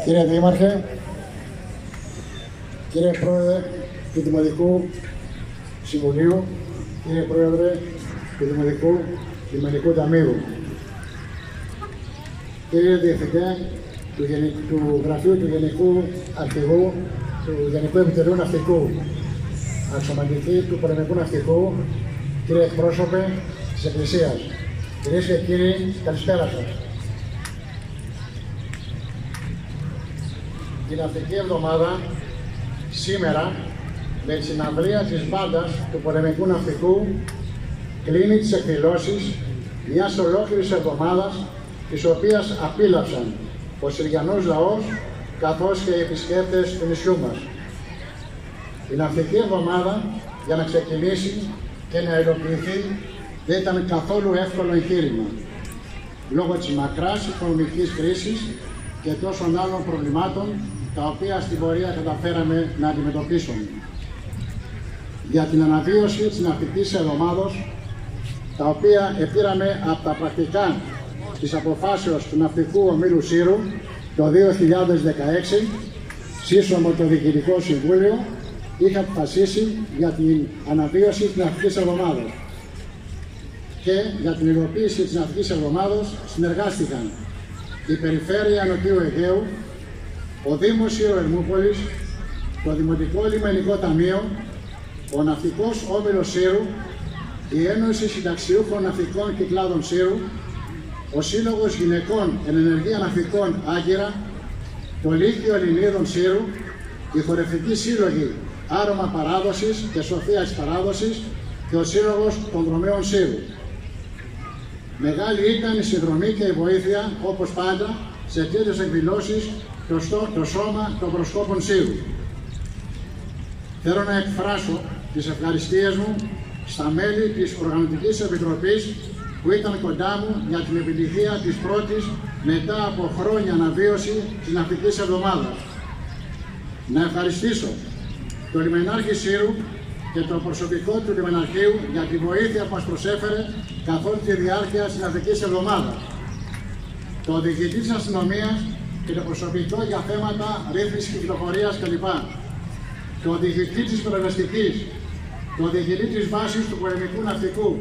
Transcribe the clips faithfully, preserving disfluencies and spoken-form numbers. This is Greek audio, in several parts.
Κύριε Δήμαρχε, κύριε Πρόεδρε του Δημοτικού Συμβουλίου, κύριε Πρόεδρε του Δημοτικού Λιμενικού Ταμείου, κύριε Διευθυντέ του, Γενικ... του Γραφείου του Γενικού Αρχηγού του Γενικού Επιτελείου Ναυτικού, αξιωματικοί του Πολεμικού Ναυτικού, κύριε εκπρόσωπε της Εκκλησίας, κυρίες και κύριοι, καλησπέρα σας. Την ναυτική εβδομάδα, σήμερα, με τη συναυλία της μπάντας του Πολεμικού Ναυτικού, κλείνει τις εκδηλώσεις μιας ολόκληρης εβδομάδας, της οποίας απίλαυσαν ο Συριανός λαός καθώς και οι επισκέπτες του νησιού μας. Η ναυτική εβδομάδα, για να ξεκινήσει και να υλοποιηθεί, δεν ήταν καθόλου εύκολο εγχείρημα, λόγω της μακράς οικονομικής κρίσης και τόσων άλλων προβλημάτων, τα οποία στην πορεία καταφέραμε να αντιμετωπίσουμε. Για την αναβίωση της ναυτικής εβδομάδος, τα οποία επήραμε από τα πρακτικά της αποφάσεως του Ναυτικού Ομίλου Σύρου το δύο χιλιάδες δεκαέξι, σύσσωμο το Διοικητικό Συμβούλιο είχε αποφασίσει για την αναβίωση της ναυτικής εβδομάδας. Και για την υλοποίηση της ναυτικής εβδομάδος συνεργάστηκαν η Περιφέρεια Νοτιού Αιγαίου, ο Δήμος Σύρου Ερμούπολης, το Δημοτικό Λιμενικό Ταμείο, ο Ναυτικός Όμιλος Σύρου, η Ένωση Συνταξιούχων Ναυτικών Κυκλάδων Σύρου, ο Σύλλογος Γυναικών εν Ενεργεία Ναυτικών Άγκυρα, το Λύκειο Ελληνίδων Σύρου, οι χορευτικοί σύλλογοι Άρωμα Παράδοσης και Σοφία της Παράδοσης και ο Σύλλογος των Δρομέων Σύρου. Μεγάλη ήταν η συνδρομή και η βοήθεια, όπως πάντα, σε τέτοιες εκδηλώσεις το, στο, το Σώμα των Προσκόπων Σύρου. Θέλω να εκφράσω τις ευχαριστίες μου στα μέλη της Οργανωτικής Επιτροπής που ήταν κοντά μου για την επιτυχία της πρώτης μετά από χρόνια αναβίωση της ναυτικής εβδομάδας. Να ευχαριστήσω τον Λιμενάρχη Σύρου και το προσωπικό του Λιμεναρχείου για τη βοήθεια που μας προσέφερε καθ' όλη τη διάρκεια της ναυτικής εβδομάδας. Το Διοικητή της Αστυνομίας και το προσωπικό για θέματα ρύθμισης κυκλοφορίας κλπ. Το Διοικητή της Πυροσβεστικής, το Διοικητή της Βάσης του Πολεμικού Ναυτικού,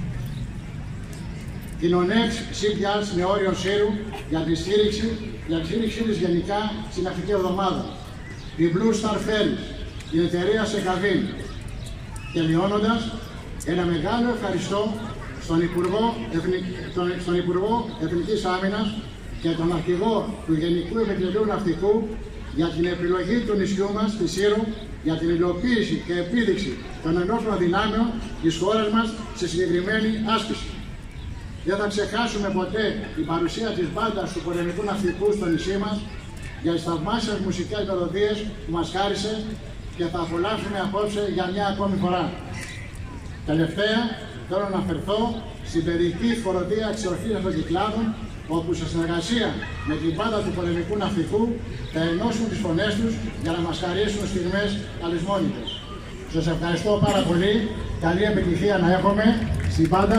την ΟΝΕΞ Shipyards Νεόριων Σύρου για τη στήριξη, για τη στήριξή της γενικά στην ναυτική εβδομάδα, την Blue Star Ferries, την εταιρεία Σεκαβίν. Τελειώνοντας, ένα μεγάλο ευχαριστώ στον Υπουργό, Εθνικ... στον Υπουργό Εθνικής Άμυνας και τον Αρχηγό του Γενικού Επιτελείου Ναυτικού για την επιλογή του νησιού μας, τη Σύρου, για την υλοποίηση και επίδειξη των ενόπλων δυνάμεων της χώρας μας σε συγκεκριμένη άσκηση. Δεν θα ξεχάσουμε ποτέ την παρουσία της μπάντας του Πολεμικού Ναυτικού στο νησί μας για τις θαυμάσιες μουσικές μελωδίες που μας χάρισε και θα απολαύσουμε απόψε για μια ακόμη φορά. Τελευταία, θέλω να αναφερθώ στην περιοχή φοροδία εξορχής των Κυκλάδων, όπου σε συνεργασία με την μπάντα του Πολεμικού Ναυτικού θα ενώσουν τις φωνές τους για να μας χαρίσουν στιγμές αλυσμόνητες. Σας ευχαριστώ πάρα πολύ. Καλή επιτυχία να έχουμε στην μπάντα.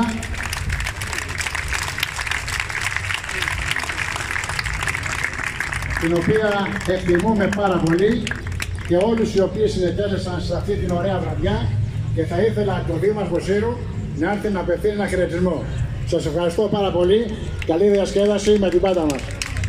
Την οποία εκτιμούμε πάρα πολύ και όλους οι οποίοι συνετέλεσαν σε αυτή την ωραία βραδιά, και θα ήθελα το Δήμαρχο Σύρου να έρθει να απευθύνει ένα χαιρετισμό. Σας ευχαριστώ πάρα πολύ. Καλή διασκέδαση με την μπάντα μας.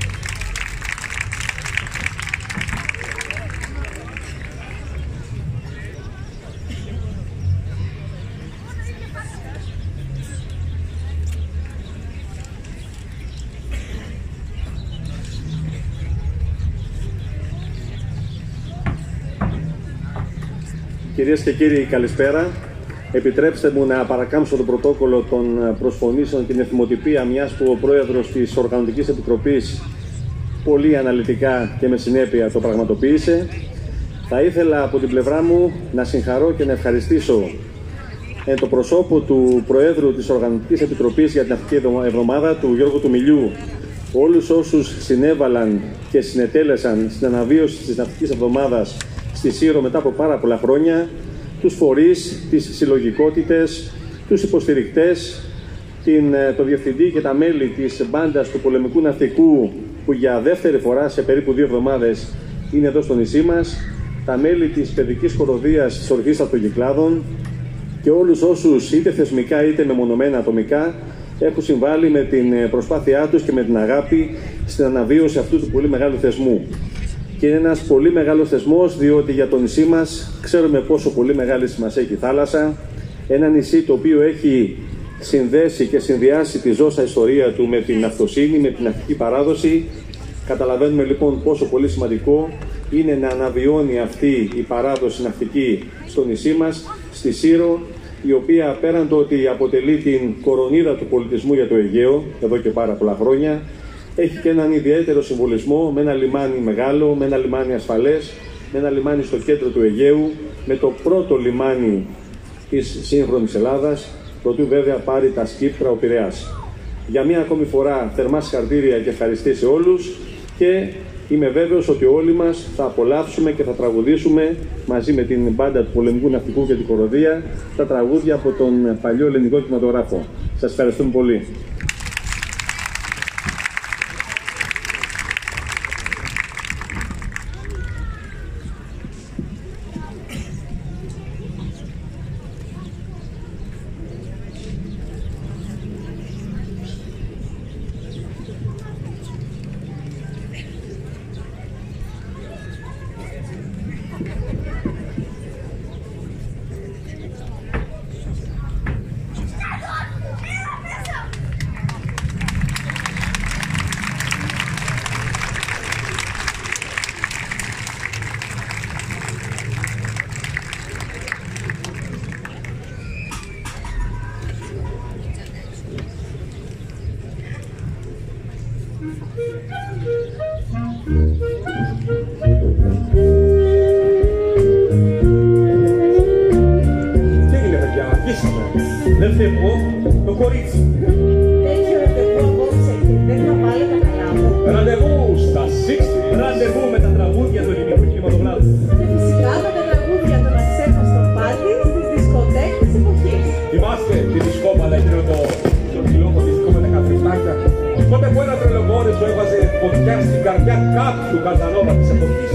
Κυρίες και κύριοι, καλησπέρα. Επιτρέψτε μου να παρακάμψω το πρωτόκολλο των προσφωνήσεων και την εθιμοτυπία, μιας που ο Πρόεδρος της Οργανωτικής Επιτροπής πολύ αναλυτικά και με συνέπεια το πραγματοποίησε. Θα ήθελα από την πλευρά μου να συγχαρώ και να ευχαριστήσω εν το προσώπο του Προέδρου της Οργανωτικής Επιτροπής για την Ναυτική Εβδομάδα, του Γιώργου του Μιλιού, όλους όσους συνέβαλαν και συνετέλεσαν στην αναβίωση της Ναυτικής Εβδομάδας στη Σύρο μετά από πάρα πολλά χρόνια, τους φορείς, τις συλλογικότητες, τους υποστηρικτές, την, το Διευθυντή και τα μέλη της μπάντας του Πολεμικού Ναυτικού που για δεύτερη φορά σε περίπου δύο εβδομάδες είναι εδώ στο νησί μας, τα μέλη της παιδικής χοροδίας της Ορχήστρας των Κυκλάδων και όλους όσους είτε θεσμικά είτε μεμονωμένα ατομικά έχουν συμβάλει με την προσπάθειά τους και με την αγάπη στην αναβίωση αυτού του πολύ μεγάλου θεσμού. Και είναι ένας πολύ μεγάλος θεσμός, διότι για το νησί μας ξέρουμε πόσο πολύ μεγάλη σημασία έχει η θάλασσα. Ένα νησί το οποίο έχει συνδέσει και συνδυάσει τη ζώσα ιστορία του με την ναυτοσύνη, με την ναυτική παράδοση. Καταλαβαίνουμε λοιπόν πόσο πολύ σημαντικό είναι να αναβιώνει αυτή η παράδοση ναυτική στο νησί μας, στη Σύρο, η οποία πέραν το ότι αποτελεί την κορονίδα του πολιτισμού για το Αιγαίο, εδώ και πάρα πολλά χρόνια, έχει και έναν ιδιαίτερο συμβολισμό με ένα λιμάνι μεγάλο, με ένα λιμάνι ασφαλές, με ένα λιμάνι στο κέντρο του Αιγαίου, με το πρώτο λιμάνι της σύγχρονης Ελλάδας, προτού βέβαια πάρει τα σκύπτρα ο Πειραιάς. Για μία ακόμη φορά θερμά συγχαρητήρια και ευχαριστίες σε όλους και είμαι βέβαιος ότι όλοι μας θα απολαύσουμε και θα τραγουδήσουμε μαζί με την μπάντα του Πολεμικού Ναυτικού και την Χοροδία τα τραγούδια από τον παλιό ελληνικό κινηματογράφο. Σας ευχαριστούμε πολύ. Δεν φεύγω, το κορίτσι. Έχει ραντεβού απόψε και δεν θα βάλω τα καλά μου. Ραντεβού στα εξήντα. Ραντεβού με τα τραγούδια του ελληνικού κινηματογράφου. Και φυσικά με τα τραγούδια των αξέχαστων πάρτι στις δισκοτέκ της εποχής. Θυμάστε τη δισκόπαλα εκείνο το ψηλό δίσκο με τα καφριτάκια. Τότε που ένα τρελοκόριζο έβαζε φωτιά στην καρδιά κάποιου Καζανόβα της εποχής.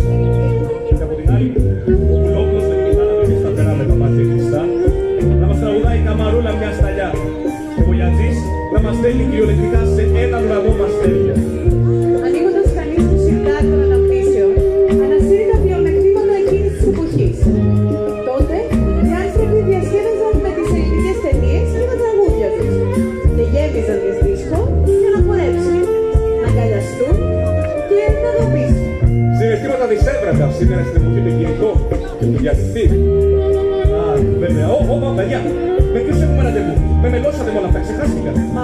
Και από την άλλη, ο Πουλόπουλος με την κιθάρα του είχε σταθερά με τα μάτια κλειστά. Να μας τραγουδάει η καμαρούλα μια σταλιά. Και ο Βοιατζής να μας στέλνει κυριολεκτικά σε έναν ουρανό μαστέρια. Ανοίγοντας κανείς το σιρτάρι των αναπτύσεων, ανασύρει τα πλεονεκτήματα εκείνης της εποχής. Τότε, οι άνθρωποι διασκέδαζαν με τις ελληνικές ταινίες και τα τραγούδια τους και γέμιζαν τις δίσκο για να χορέψουν, να αγκαλιαστούν και να δοπίσουν. Συναισθήματα δισέβραντα σήμερα στην εποχή των κινητών και του διαδικτύου. Α, βέβαια, όπα, παιδιά, με ποιους έχουμε ραντεβού, με μελώσατε με όλα αυτά, ξεχάστηκα. Μα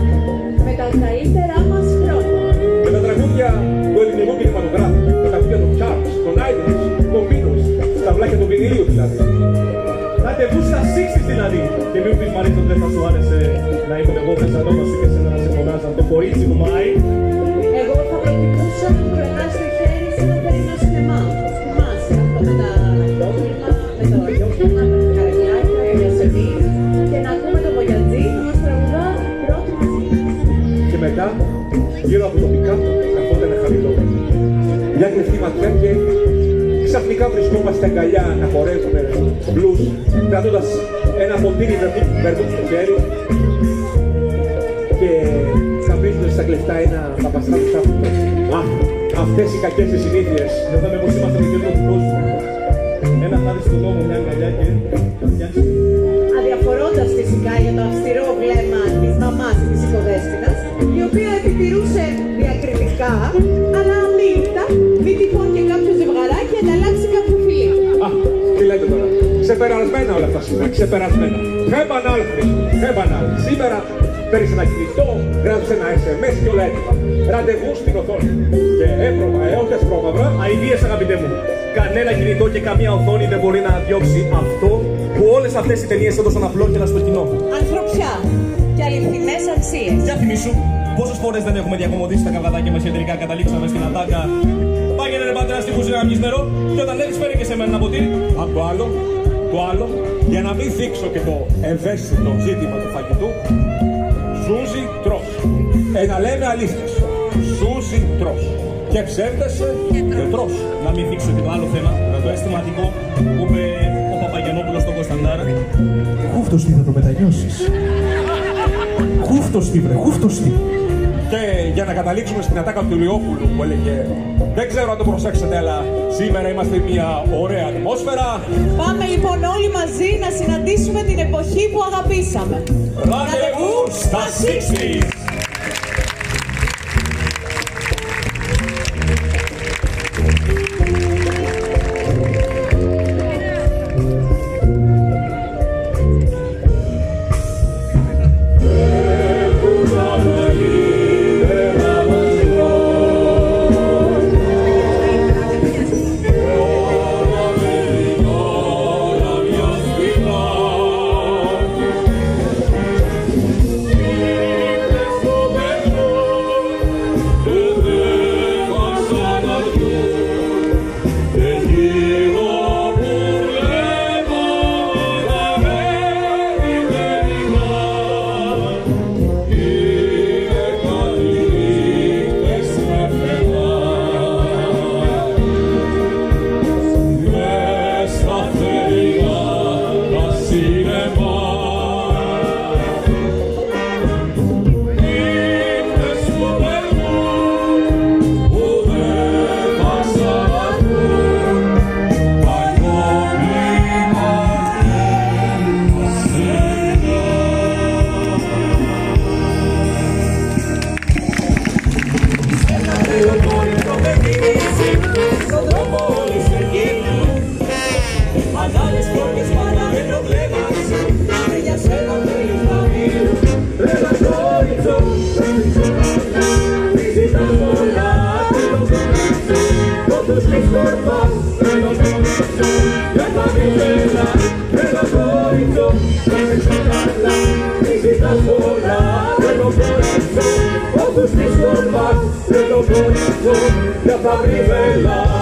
με τα καλύτερά μας χρόνια. Με τα τραγούδια του ελληνικού κινηματογράφου, τα τραγούδια των Charles, των Idles, των Beatles, στα βλάκια του βινιλίου δηλαδή. Ραντεβού στα εξήντα δηλαδή. Και μην πεις Μαρίτο δεν θα σου άρεσε να ήμουν εγώ μέσα νόμος σου και εσένα να σε φωνάζαν το κορίτσι μου Μάη. Εγώ θα προτιμούσα να μου κρατάς το χέρι σε ένα θερινό σινεμά. Θυμάσαι αυτό με τα ντόπλημα, με το αγιόφλημα, με τα καραγκιάκια, με τα σεμί και να ακούμε το Βοιατζή να μας τραγουδά πρώτη μαζί. Και μετά, γύρω από το πικάπ, καθόταν χαμηλό. Μια κλεφτή ματιά και ξαφνικά βρισκόμαστε αγκαλιά να χορεύουμε μπλουζ, κρατώντας ένα ποτήρι βερμούτ στο χέρι και χαμίζοντας στα κλεφτά ένα παπαστά του σάφτου. Αχ, αυτές οι κακές οι συνήθειες. Δεν θα με πως είμαστε το κέντρο του κόσμου. Ένα χάδι στον νόμο, μια αγκαλιά και φτιάξει. Αδιαφορώντας φυσικά για το αυστηρό βλέμμα της μαμάς της οικοδέσποινας, η οποία επιτηρούσε διακριτικά, αλλά αμήλυτα, μη τυχόν και κάποιο ζευγαράκι ανταλλάξει κάποιο φιλί. Α, τι λέτε τώρα. Ξεπερασμένα όλα αυτά σήμερα, ξεπερασμένα. Χέμπαναλ, χέμπαναλ. Σήμερα παίρνεις ένα κινητό, γράψεις ένα ες εμ ες και όλα έτοιμα. Ραντεβού στην οθόνη. Και έπρωμα, ε, όχι ασπρόμαυρα. Αηδίες αγαπητέ μου. Κανένα κινητό και καμία οθόνη δεν μπορεί να διώξει αυτό που όλες αυτές οι ταινίες έδωσαν απλόχερα στο κοινό. Ανθρωπιά και αληθινές αξίες. Για θυμίσου, πόσες φορές δεν έχουμε διακομωδήσει τα καβαδάκια μας και τελικά καταλήξαμε στην ατάκα. Πάγαινε ρε πατέρα στη κουζίνα να πιεις νερό και όταν έρθεις φέρει και σε μένα ένα ποτήρι. Από το άλλο, το άλλο, για να μην θίξω και το ευαίσθητο ζήτημα του φαγητού, Ζούζι τρως. Ε, να λέμε αλήθειες. σούσι τρως. Και ψεύδεσαι και τρως. Να μην θίξω και το άλλο θέμα, το αισθηματικό που είπε ο Παπαγενόπουλος στον Κωνσταντάρα. Χούφτος τι θα το μετανιώσεις. Χούφτος τι βρε, χούφτος τι. Και για να καταλήξουμε στην ατάκα του Ηλιόπουλου που έλεγε δεν ξέρω αν το προσέξετε, αλλά σήμερα είμαστε μια ωραία ατμόσφαιρα. Πάμε λοιπόν όλοι μαζί να συναντήσουμε την εποχή που αγαπήσαμε. Ραντεβού στα εξήντα. Ya está